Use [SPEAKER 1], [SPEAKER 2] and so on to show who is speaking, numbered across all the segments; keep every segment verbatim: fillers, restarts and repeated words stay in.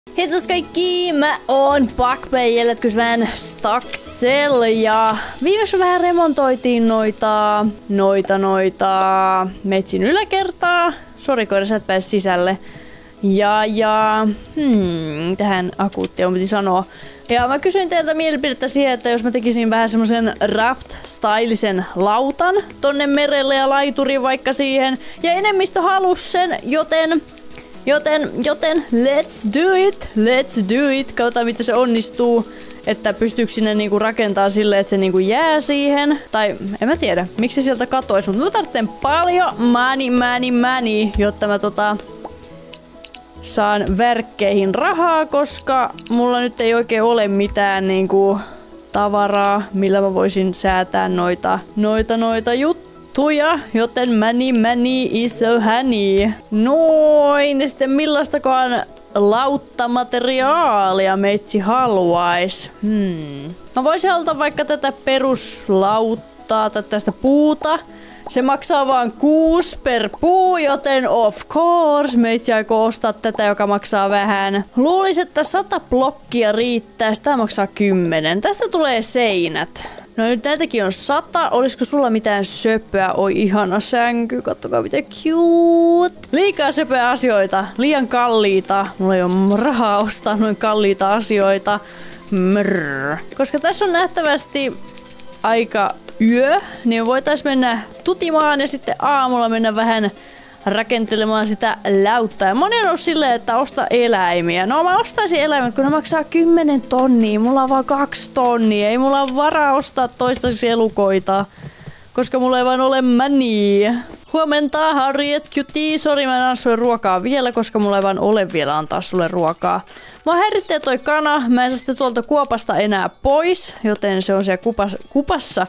[SPEAKER 1] Hitos kaikki, mä oon Pakpei, jäljetkysvään Staxel ja viimeksi vähän remontoitiin noita, noita, noita metsin yläkertaa. Sori koira, sä et pääse sisälle. Ja, ja, hmm, tähän akuuttiin piti sanoa. Ja mä kysyin teiltä mielipidettä siihen, että jos mä tekisin vähän semmosen raft-stylisen lautan tonne merelle ja laituri vaikka siihen. Ja enemmistö halus sen, joten... Joten, joten, let's do it, let's do it. Katsotaan miten se onnistuu, että pystyykö sinne niinku rakentaa silleen, että se niinku jää siihen. Tai en mä tiedä, miksi sieltä katois, mutta mä tarvitsen paljon money, money, money, jotta mä tota saan verkkeihin rahaa, koska mulla nyt ei oikein ole mitään niinku tavaraa, millä mä voisin säätää noita, noita, noita juttuja. Tuja, joten money, money is so honey. Noin, ja sitten millaistakaan lauttamateriaalia meitsi haluais? Hmm. Mä voisin halata vaikka tätä peruslauttaa tai tästä puuta. Se maksaa vaan kuusi per puu, joten of course meitsi aikoo ostaa tätä, joka maksaa vähän. Luulisin, että sata blokkia riittää, sitä maksaa kymmenen. Tästä tulee seinät. No nyt näitäkin on sata. Olisiko sulla mitään söpöä? Oi ihana sänky. Kattokaa miten cute. Liikaa söpöä asioita. Liian kalliita. Mulla ei ole rahaa ostaa noin kalliita asioita. Mrrr. Koska tässä on nähtävästi aika yö, niin voitais mennä tutimaan ja sitten aamulla mennä vähän rakentelemaan sitä lauttaa. Ja moni on ollut silleen, että osta eläimiä. No mä ostaisin eläimet, kun ne maksaa kymmenen tonnia. Mulla on vaan kaksi tonnia. Ei mulla ole varaa ostaa toistaiseksi elukoita. Koska mulla ei vaan ole money. Huomenta, Harriet, cutie. Sori, mä en anna sulle ruokaa vielä, koska mulla ei vaan ole vielä antaa sulle ruokaa. Mua häiritsee toi kana. Mä en saa sitä tuolta kuopasta enää pois, joten se on siellä kupas, kupassa.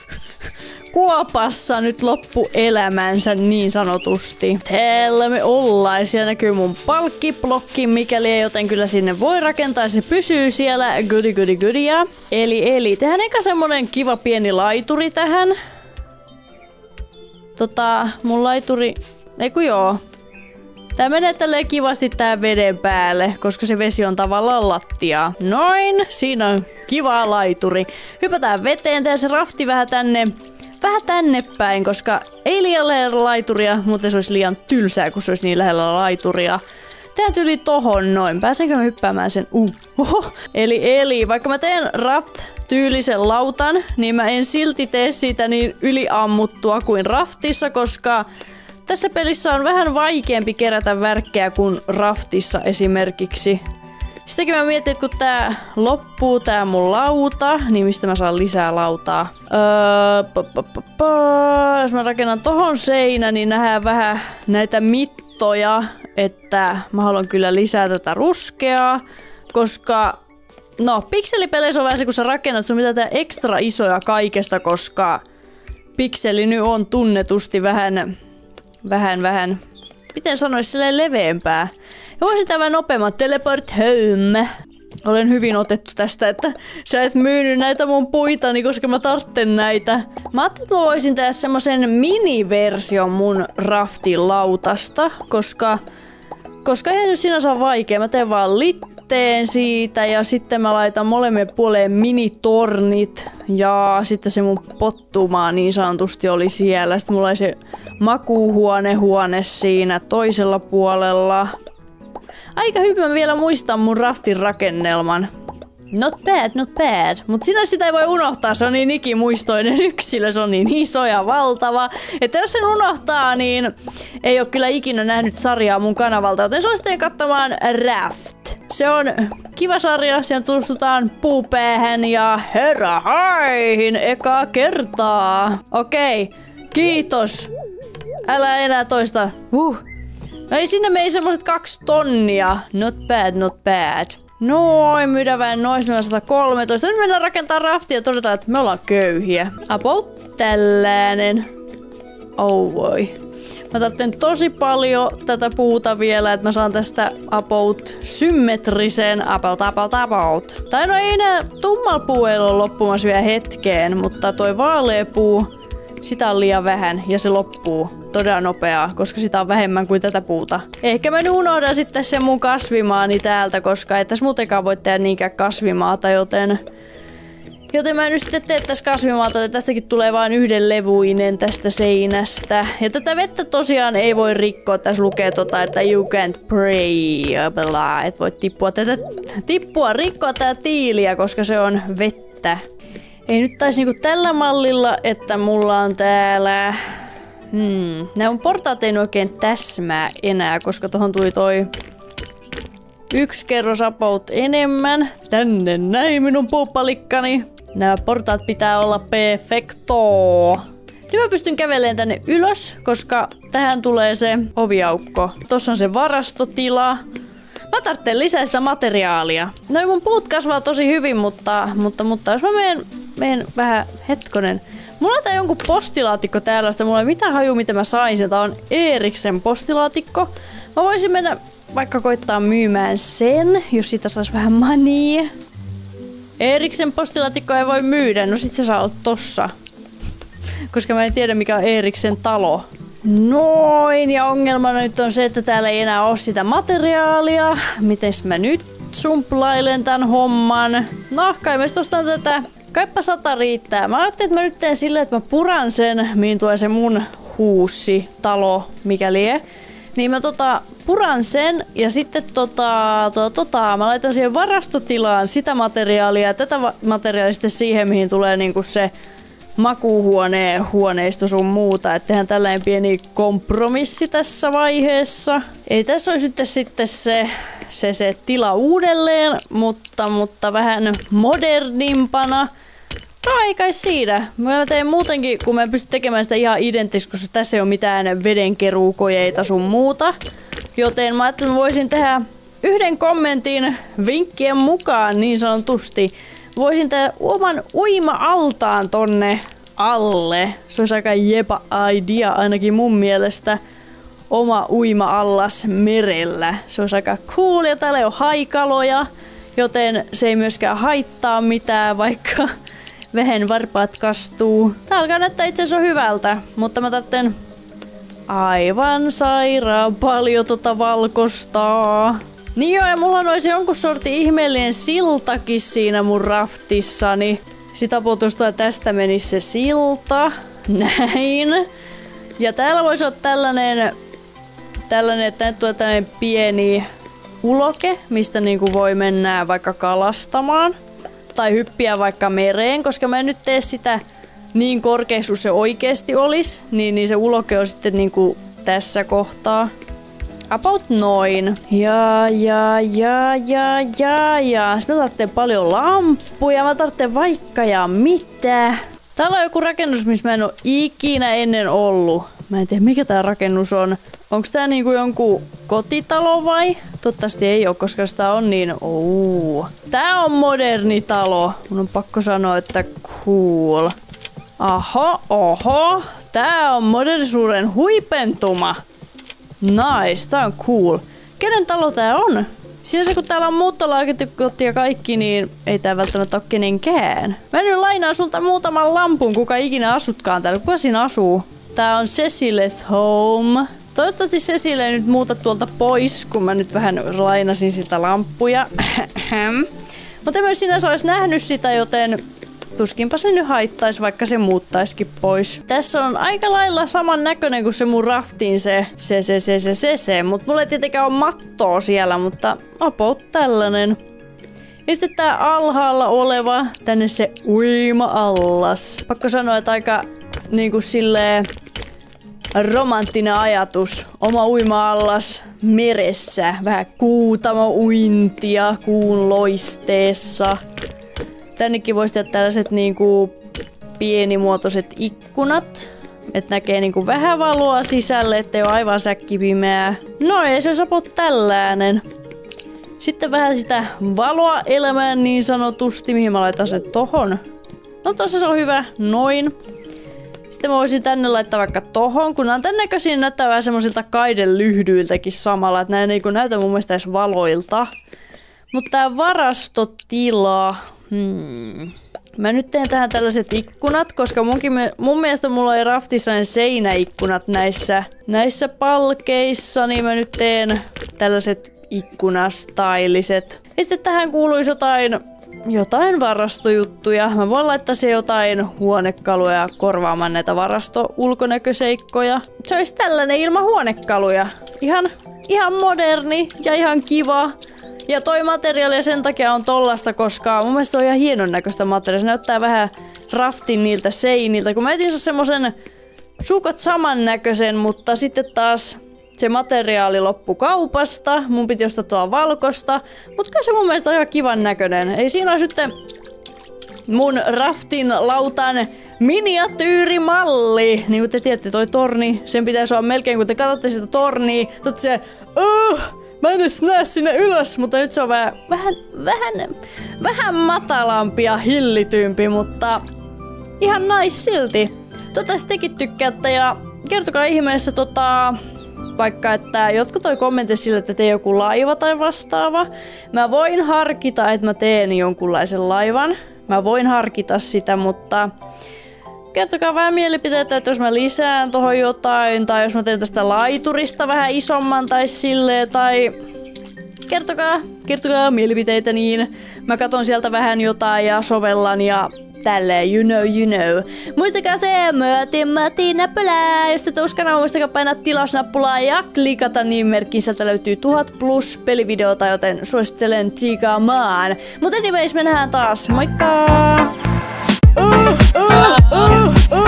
[SPEAKER 1] Kuopassa nyt loppuelämänsä niin sanotusti. Täällä me ollaan. Siellä näkyy mun palkkiblokki, mikäli ei, joten kyllä sinne voi rakentaa. Se pysyy siellä. Goody, goody, goodia. Eli, eli tehdään eka semmonen kiva pieni laituri tähän. Tota, mun laituri... Eiku joo. Tää menee tälleen kivasti tää veden päälle, koska se vesi on tavallaan lattia. Noin, siinä on kiva laituri. Hypätään veteen, tehdään se rafti vähän tänne... Vähän tänne päin, koska ei liian lähellä laituria, mutta se olisi liian tylsää, kun se olisi niin lähellä laituria. Tehdään yli tohon noin. Pääsenkö mä hyppäämään sen? Uh. Oho. Eli, eli vaikka mä teen raft-tyylisen lautan, niin mä en silti tee siitä niin yliammuttua kuin raftissa, koska tässä pelissä on vähän vaikeampi kerätä värkkejä kuin raftissa esimerkiksi. Sittenkin mä mietin, että kun tää loppuu tää mun lauta, niin mistä mä saan lisää lautaa? Öö, pa, pa, pa, pa. Jos mä rakennan tohon seinä, niin nähdään vähän näitä mittoja, että mä haluan kyllä lisää tätä ruskeaa, koska no, pikselipeleissä on vähän se, kun sä rakennat, sun pitää tehdä ekstra isoja kaikesta, koska pikseli nyt on tunnetusti vähän, vähän, vähän, miten sanois, silleen leveämpää. Ja voisin tämän nopeamman teleport home. Olen hyvin otettu tästä, että sä et myynyt näitä mun puitani, koska mä tartten näitä. Mä ajattelin, että mä voisin tehdä semmosen miniversion mun raftin lautasta, koska, koska ei nyt sinänsä ole vaikea. Mä teen vaan litteen siitä ja sitten mä laitan molemmin puoleen minitornit ja sitten se mun pottumaa niin sanotusti oli siellä. Sitten mulla oli se makuuhuone huone siinä toisella puolella. Aika hyvin mä vielä muistan mun raftin rakennelman. Not bad, not bad. Mut sinä sitä ei voi unohtaa, se on niin ikimuistoinen yksilö, se on niin iso ja valtava. Että jos sen unohtaa, niin ei oo kyllä ikinä nähnyt sarjaa mun kanavalta, joten suosittelen katsomaan Raft. Se on kiva sarja, siellä tutustutaan puupäähän ja herrahaihin ekaa kertaa. Okei, kiitos. Älä enää toista. Huh. No ei sinne mei semmoset kaksi tonnia. Not bad, not bad. Noin, myydään vähän noin sata kolmetoista. Nyt mennään rakentaa raftia ja todetaan, että me ollaan köyhiä. About tällainen. Oh voi. Mä tarvitsen tosi paljon tätä puuta vielä, että mä saan tästä about symmetrisen about, about, about. Tai no ei enää tummal puu ei ole loppumassa vielä hetkeen, mutta toi vaalea puu, sitä on liian vähän ja se loppuu. todella nopeaa, koska sitä on vähemmän kuin tätä puuta. Ehkä mä nyt unohdan sitten sen mun kasvimaani täältä, koska ei tässä muutenkaan voi tehdä niinkään kasvimaata, joten... Joten mä nyt sitten teen tässä kasvimaata, että tästäkin tulee vain yhden levuinen tästä seinästä. Ja tätä vettä tosiaan ei voi rikkoa. Tässä lukee tota, että you can't pray, blah, et voi tippua tätä, tippua, rikkoa tätä tiiliä, koska se on vettä. Ei nyt taisi niinku tällä mallilla, että mulla on täällä... Hmm, nämä mun portaat ei oikein täsmää enää, koska tohon tuli toi... Yksi kerros about enemmän. Tänne näin minun puuppalikkani. Nämä portaat pitää olla perfecto. Nyt mä pystyn kävelemään tänne ylös, koska tähän tulee se oviaukko. Tossa on se varastotila. Mä tarvitsen lisää sitä materiaalia. Noin mun puut kasvaa tosi hyvin, mutta, mutta, mutta jos mä menen, menen vähän hetkonen. Mulla on tää jonkun postilaatikko täällä, josta mulla ei mitään haju, miten mä sain sen. Tää on Eeriksen postilaatikko. Mä voisin mennä vaikka koittaa myymään sen, jos siitä sais vähän money. Eeriksen postilaatikko ei voi myydä, no sit se saa olla tossa. Koska mä en tiedä mikä on Eeriksen talo. Noin, ja ongelmana nyt on se, että täällä ei enää ole sitä materiaalia. Mites mä nyt sumplailen tän homman? No, kai mä ostan tätä. Kaipa sata riittää. Mä ajattelin, että mä nyt teen silleen, että mä puran sen, mihin tulee se mun huussi, talo, mikäli ei. Niin mä tota puran sen ja sitten tota, tota, tota mä laitan siihen varastotilaan sitä materiaalia ja tätä materiaalia sitten siihen, mihin tulee niinku se makuuhuone, huoneisto sun muuta. Et tehdään tällainen pieni kompromissi tässä vaiheessa. Eli tässä olisi nyt sitten se, se, se tila uudelleen, mutta, mutta vähän modernimpana. No ei kai siinä. Mä teen muutenkin, kun mä en pysty tekemään sitä ihan identtistä, koska tässä ei ole mitään vedenkeruukojeita sun muuta. Joten mä ajattelin, että mä voisin tehdä yhden kommentin vinkkien mukaan niin sanotusti. Voisin tehdä oman uima-altaan tonne alle. Se olisi aika jepa idea ainakin mun mielestä. Oma uima-allas merellä. Se olisi aika cool ja täällä ei ole haikaloja, joten se ei myöskään haittaa mitään, vaikka vähän varpaat kastuu. Tää alkaa näyttää itse asiassa hyvältä, mutta mä tarvitsen aivan sairaan paljon tota valkostaa. Niin joo, ja mulla olisi jonkun sortin ihmeellinen siltakin siinä mun raftissani. Sitä puolesta tästä menisi se silta. Näin. Ja täällä voisi olla tällainen, tällainen että nyt tulee tällainen pieni uloke, mistä niinku voi mennä vaikka kalastamaan. Tai hyppiä vaikka mereen, koska mä en nyt tee sitä niin korkeaksi kuin se oikeesti olisi. Niin, niin se uloke on sitten niinku tässä kohtaa. About noin. Ja, ja, ja, ja, ja, ja. Sitten mä tarvitsen paljon lampuja. Mä tarvitsen vaikka ja mitä. Täällä on joku rakennus, missä mä en oo ikinä ennen ollut. Mä en tiedä, mikä tää rakennus on. Onks tää niinku jonkun kotitalo vai? Toivottavasti ei oo, koska jos tää on niin... Ouu. Tää on moderni talo. Mun on pakko sanoa, että cool. Aha, oho. Tää on modernisuuden huipentuma. Nice, tää on cool. Kenen talo tää on? Sinänsä kun täällä on muuttolaaketikot ja kaikki, niin ei tää välttämättä oo kenenkään. Mä nyt lainaan sulta muutaman lampun, kuka ikinä asutkaan täällä. Kuka siinä asuu? Tää on Cecile's home. Toivottavasti Cecile ei nyt muuta tuolta pois, kun mä nyt vähän lainasin siltä lamppuja. Mutta en mä sinänsä olisi nähnyt sitä, joten tuskinpa se nyt haittaisi, vaikka se muuttaisikin pois. Tässä on aika lailla saman näköinen kuin se mun raftin se se se se se se se, mutta mulla ei tietenkään ole mattoa siellä, mutta about tällainen. Ja sitten tää alhaalla oleva, tänne se uima-allas. Pakko sanoa, että aika niinku silleen romanttinen ajatus. Oma uima-allas meressä, vähän kuutamo-uintia kuun loisteessa. Tännekin voisi tehdä tällaiset niinku pienimuotoiset ikkunat, että näkee niinku vähän valoa sisälle, ettei ole aivan säkkipimeää. No ei se olisi about tällainen. Sitten vähän sitä valoa elämään niin sanotusti, mihin mä laitan sen tohon. No tossa se on hyvä, noin. Sitten mä voisin tänne laittaa vaikka tohon, kun on tän näköisiä, näyttää vähän semmosilta kaidelyhdyiltäkin samalla, että nää ei niinku näytä mun mielestä edes valoilta. Mutta tää varastotila, Hmm. Mä nyt teen tähän tällaiset ikkunat, koska munkin, mun mielestä mulla ei raftissa ne seinäikkunat näissä, näissä palkeissa, niin mä nyt teen tällaiset ikkunastyliset. Ja sitten tähän kuuluisi jotain, jotain varastojuttuja. Mä voin laittaa se jotain huonekaluja korvaamaan näitä varasto-ulkonäköseikkoja. Se olisi tällainen ilman huonekaluja. Ihan, ihan moderni ja ihan kiva. Ja toi materiaali sen takia on tollasta, koska mun mielestä on ihan hienon näköistä materiaalia. Se näyttää vähän raftin niiltä seiniltä. Kun mä etin semmosen sukot samannäköisen, mutta sitten taas se materiaali loppu kaupasta. Mun piti ostaa tuolla valkosta. Mutta kai se mun mielestä on ihan kivan näköinen. Ei siinä ole sitten mun raftin lautan miniatyyrimalli. Niin kuin te tiedätte, toi torni, sen pitäisi olla melkein, kun te katsotte sitä tornia, totta se, oh, mä en edes näe sinne ylös, mutta nyt se on vähän, vähän, vähän, vähän matalampi ja hillitympi, mutta ihan nice silti. Toivottavasti tekin tykkäätte ja kertokaa ihmeessä tota, vaikka että jotkut toi kommentti sille, että tee joku laiva tai vastaava. Mä voin harkita, että mä teen jonkunlaisen laivan. Mä voin harkita sitä, mutta kertokaa vähän mielipiteitä, että jos mä lisään tohon jotain, tai jos mä teen tästä laiturista vähän isomman tai silleen, tai kertokaa, kertokaa mielipiteitä niin. Mä katon sieltä vähän jotain ja sovellan ja tälleen, you know, you know. Muistakaa se, möötin, möötin, näppylää. Jos te uskana, muistakaa painaa tilausnappulaa ja klikata niin merkkiin. Sieltä löytyy tuhat plus pelivideota, joten suosittelen tsiikaamaan. Mutta anyways, me nähdään taas. Moikka! Uh, uh, uh, uh.